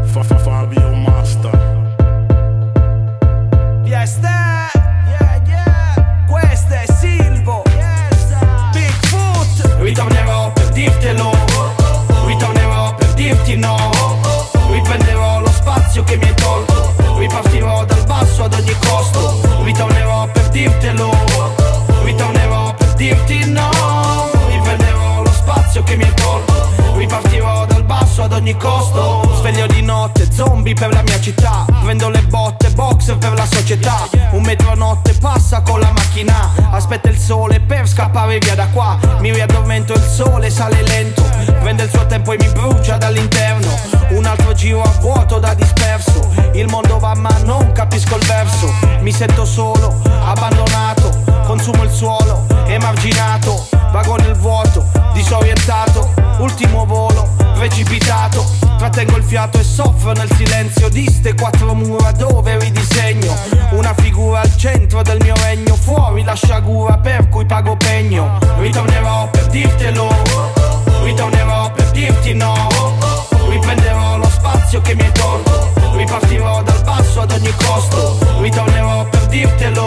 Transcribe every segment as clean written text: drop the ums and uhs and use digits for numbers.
Fabio Master. Yes, that. Questo è Silvo. Bigfoot. Ritornerò per dirtelo, ritornerò per dirti no. Riprenderò lo spazio che mi hai tolto, ripartirò dal basso ad ogni costo. Ritornerò per dirtelo, ritornerò per dirti no. Riprenderò lo spazio che mi hai tolto, ripartirò dal basso ad ogni costo. Sveglio di notte, zombie per la mia città, prendo le botte, boxer per la società. Un metro a notte passa con la macchina, aspetta il sole per scappare via da qua. Mi riaddormento, il sole sale lento, prende il suo tempo e mi brucia dall'interno. Un altro giro a vuoto da disperso, il mondo va ma non capisco il verso. Mi sento solo, abbandonato, consumo il suolo, emarginato. Vago nel vuoto, disorientato, ultimo volo, precipitato. Trattengo il fiato e soffro nel silenzio di ste quattro mura dove ridisegno una figura al centro del mio regno. Fuori la sciagura per cui pago pegno. Ritornerò per dirtelo, ritornerò per dirti no. Riprenderò lo spazio che mi hai tolto, ripartirò dal basso ad ogni costo. Ritornerò per dirtelo,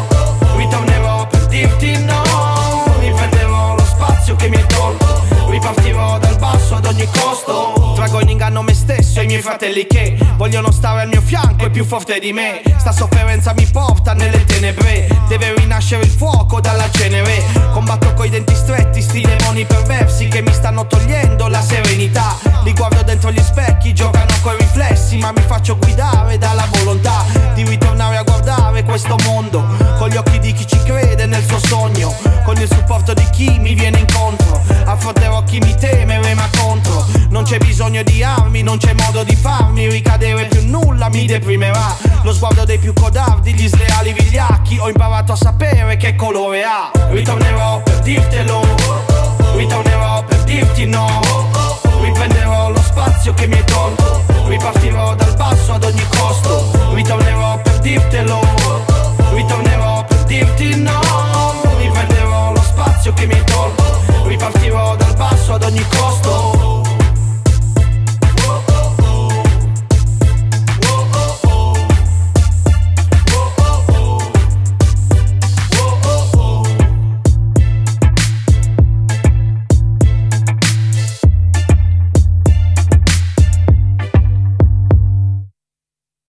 ritornerò per dirti no. Riprenderò lo spazio che mi hai tolto, ripartirò dal basso ad ogni costo. Trago in inganno me stesso e i miei fratelli che vogliono stare al mio fianco e più forte di me. Sta sofferenza mi porta nelle tenebre, deve rinascere il fuoco dalla cenere. Combatto coi denti stretti sti demoni perversi che mi stanno togliendo la serenità. Li guardo dentro gli specchi, giocano coi riflessi, ma mi faccio guidare dalla volontà di ritornare a guardare questo mondo con gli occhi di chi ci crede nel suo sogno, con il supporto di chi mi viene incontro. Affronterò chi mi teme e rema contro. Non c'è bisogno di armi, non c'è modo di farmi ricadere più, nulla mi deprimerà. Lo sguardo dei più codardi, gli sleali vigliacchi, ho imparato a sapere che colore ha. Ritornerò per dirtelo, ritornerò per dirti no. Riprenderò lo spazio che mi hai tolto, ripartirò dal basso ad ogni costo. Ritornerò per dirtelo, ritornerò per dirti no. Riprenderò lo spazio che mi hai tolto, ripartirò dal basso ad ogni costo.